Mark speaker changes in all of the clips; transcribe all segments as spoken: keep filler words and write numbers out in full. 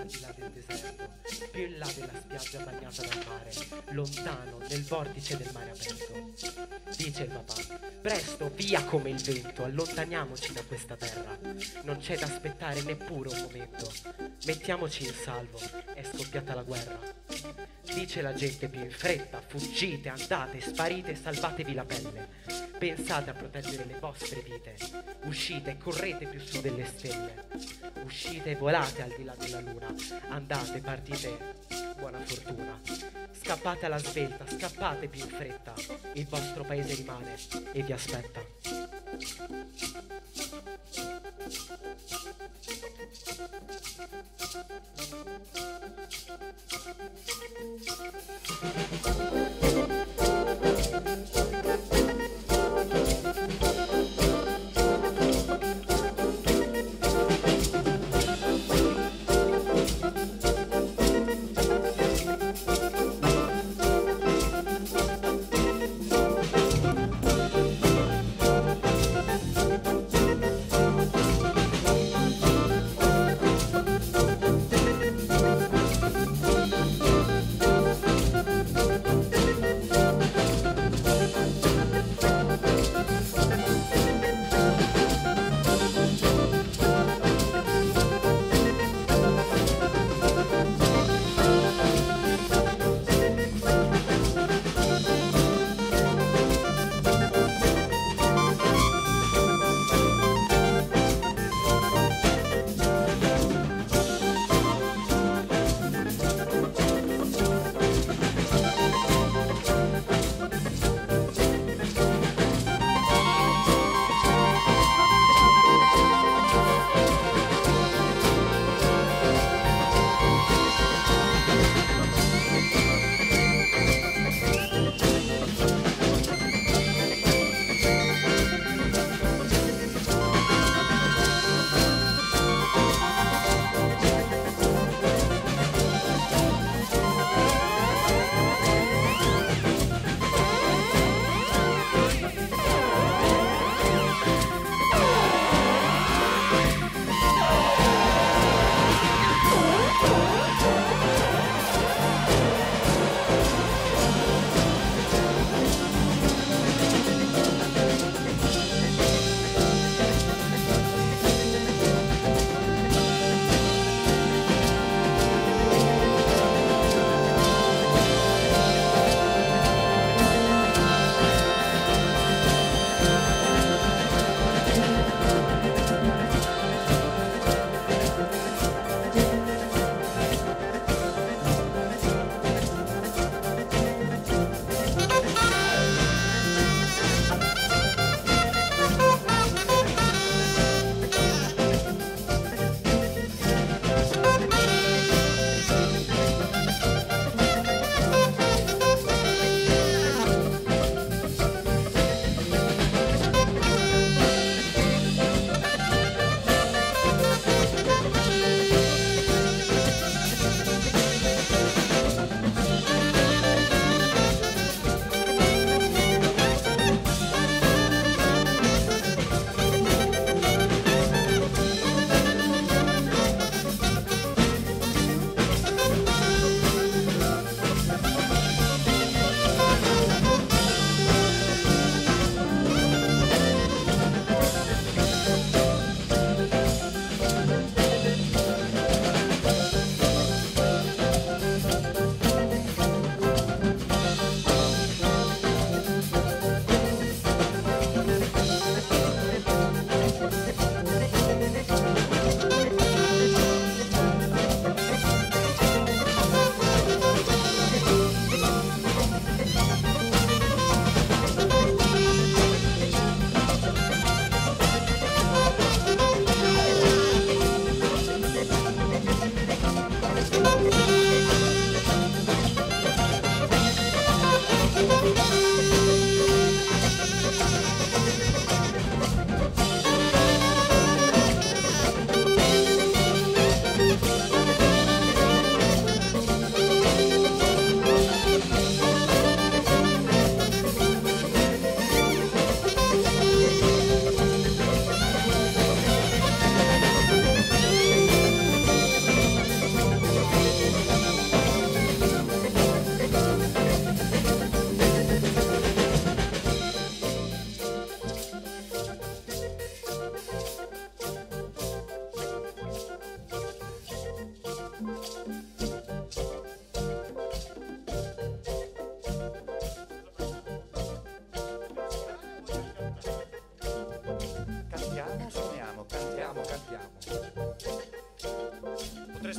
Speaker 1: al di là del deserto, più in là della spiaggia bagnata dal mare, lontano nel vortice del mare aperto. Dice il papà: presto, via come il vento, allontaniamoci da questa terra. Non c'è da aspettare neppure un momento. Mettiamoci in salvo, è scoppiata la guerra. Dice la gente più in fretta: fuggite, andate, sparite, salvatevi la pelle. Pensate a proteggere le vostre vite. Uscite e correte più su delle stelle. Uscite e volate al di là della luna. Andate, partite, buona fortuna. Scappate alla svelta, scappate più in fretta. Il vostro paese rimane e vi aspetta.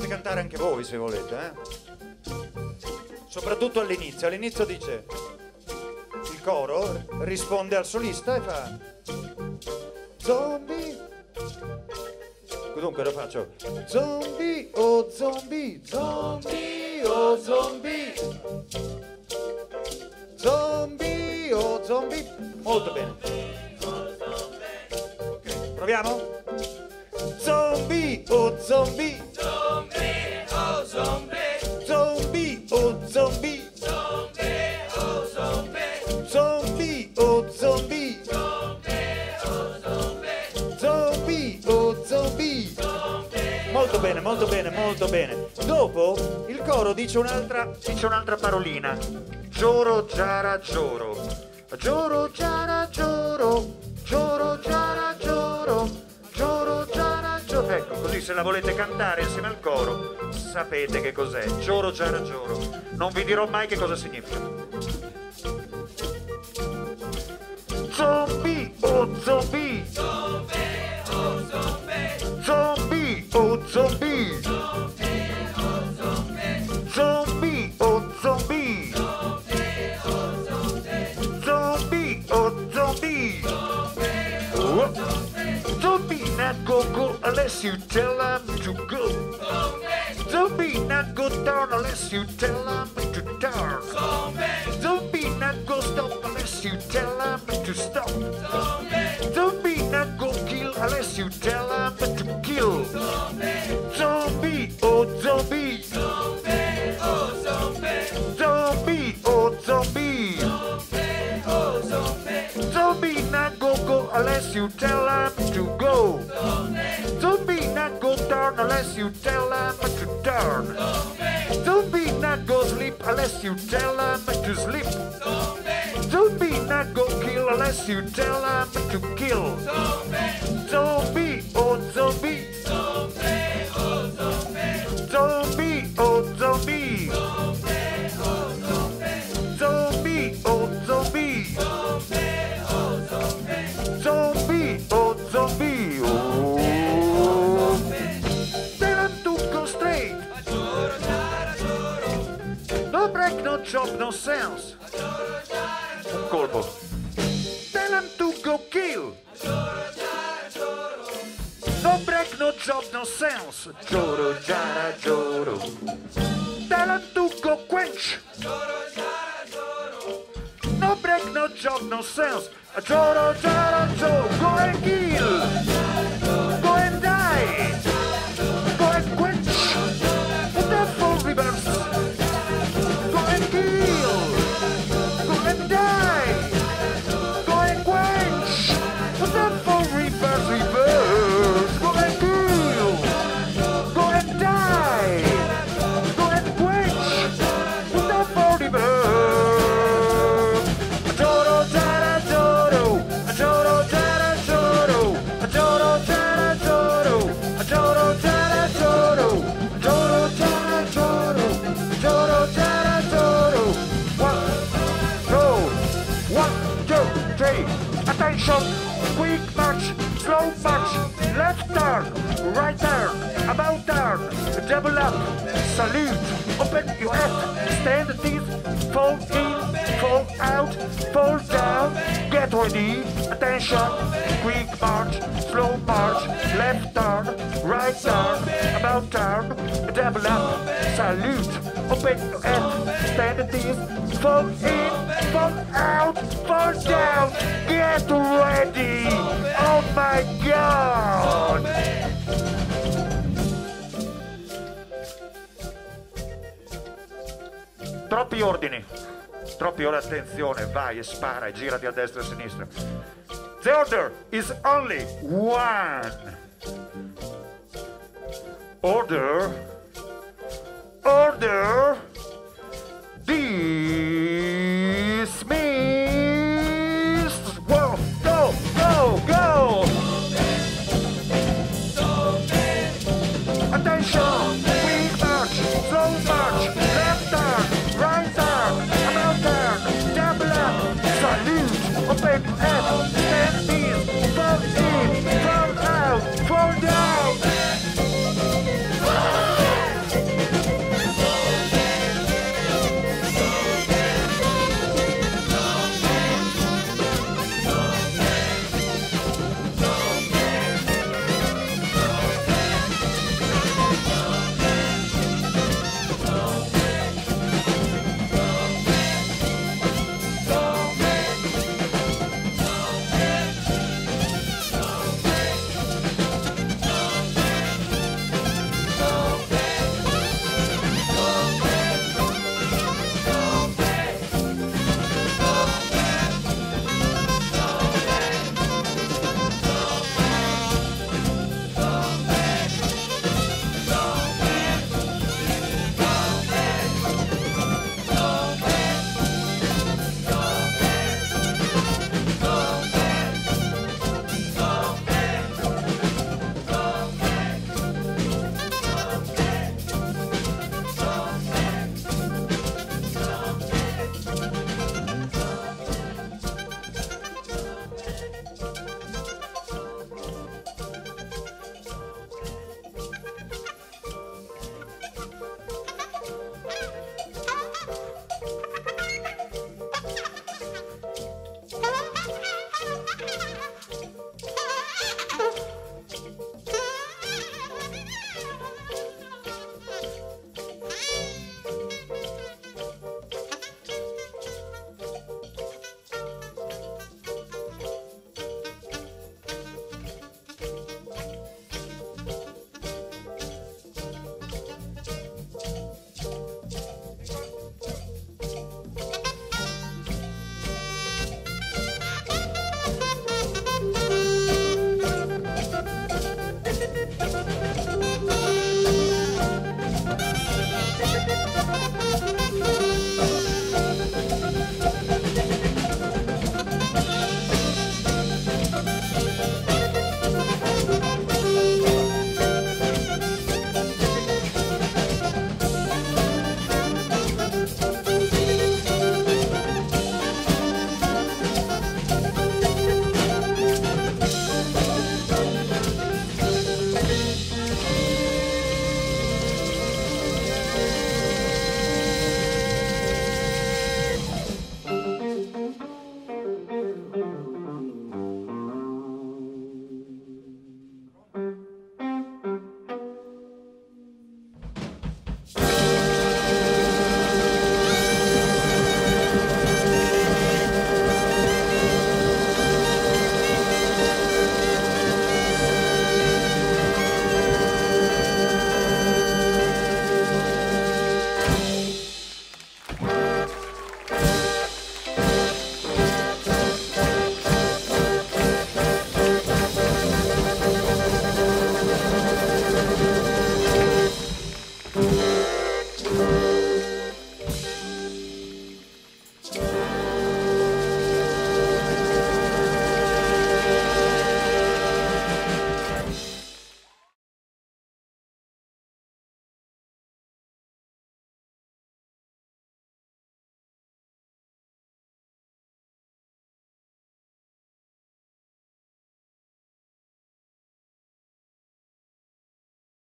Speaker 2: Potete cantare anche voi se volete, eh? Soprattutto all'inizio. All'inizio dice, il coro risponde al solista e fa zombie. Dunque lo faccio zombie, oh zombie, zombie, oh zombie, zombie, oh zombie. Molto bene. Ok, proviamo? Zombie, oh zombie, zombie, oh zombie, zombie, oh zombie, zombie, oh zombie, zombie, oh zombie, zombie, oh zombie. Molto bene, molto bene, molto bene. Dopo il coro dice un'altra dice un'altra parolina. Gioro, giara, gioro. Gioro, giara, gioro. Gioro, giara, gioro. Gioro, giara, gioro. Ecco, così se la volete cantare insieme al coro, sapete che cos'è. Gioro, giara, gioro. Non vi dirò mai che cosa significa. Zombie, oh zombie. Zombie, oh zombie. Zombie, oh zombie. Zombie, oh zombie. Zombie, oh zombie. Oh. Zombie not go go unless you tell them to go. Zombie not go down unless you tell them to turn. Zombie not go stop unless you tell them to stop. Zombie not go kill unless you tell them to kill. Zombie, oh zombie. Zombie, oh zombie. Zombie, oh zombie. Zombie not go go unless you tell them to go. Zombie not go turn unless you tell them to turn. Zombie not go sleep unless you tell them to sleep. Zombie not go kill unless you tell them to kill. Zombie, oh zombie. Zombie, oh zombie. Zombie, oh zombie. Zombie, oh zombie. Zombie, oh zombie. Oh. Tell them to go straight. No break, no chop, no sense. Un colpo. Tell them to go kill. No break, no job, no sense. Gioro, giara, gioro. Tell them to go quench. No break, no job, no sense. Gioro, giara, gioro. Go and kill. Go and die. Go and quench. Put that full reverse. Go and kill. Go and die. Go and quench. Put that full reverse, reverse. Go and kill. Go and die. Go and quench. Put that full reverse. Gioro, giara, gioro. Gioro, giara, gioro. Gioro, giara, gioro. Gioro, giara, gioro. Gioro, giara, gioro. Gioro, giara, gioro. One, two, one, two, three. Attention! Quick march, slow march, left turn, right turn, about turn, double up, salute, open your head, stand at this, fall in, fall out, fall down, get ready, attention, quick march, slow march, left turn, right turn, about turn, double up, salute, open your head, stand at this, fall in, fall out, fall down, get ready, oh my god! Troppi ordini, troppi ora attenzione, vai e spara e girati a destra e a sinistra. The order is only one. Order, order, dismissed. Whoa, go, go, go. Attention, quick march, slow march, left turn, right turn, about turn, double up, salute, open